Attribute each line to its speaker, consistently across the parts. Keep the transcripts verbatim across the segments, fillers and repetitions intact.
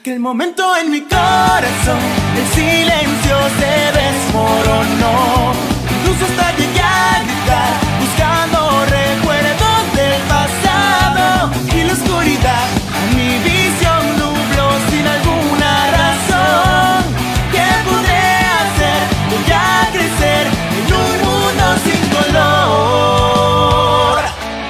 Speaker 1: aquel momento en mi corazón el silencio se desmoronó. Incluso hasta llegué a gritar buscando recuerdos del pasado, y la oscuridad a mi visión nubló sin alguna razón. ¿Qué podré hacer? Voy a crecer en un mundo sin color.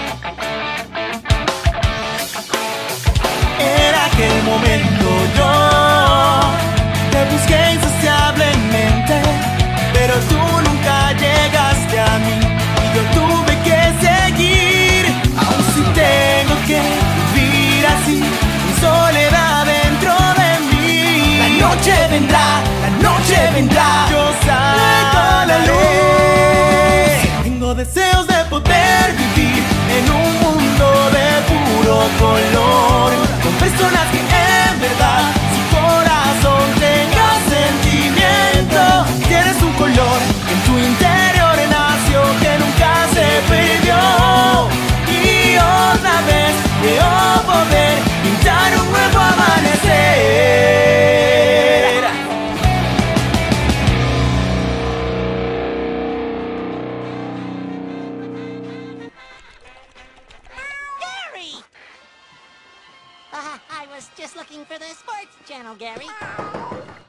Speaker 1: Era aquel momento yo te busqué insaciablemente, pero tú nunca llegaste a mí y yo tuve que seguir. Aún si tengo que vivir así, en soledad dentro de mí. La noche vendrá, la noche vendrá, yo saldré. Tengo deseos de poder vivir en un mundo de puro color, con personas que en verdad su corazón tenga sentimiento. Tienes un color en tu interior nació que nunca se perdió, y otra vez creo poder pintar un nuevo amanecer.
Speaker 2: Gary! Uh, I was just looking for the sports channel, Gary.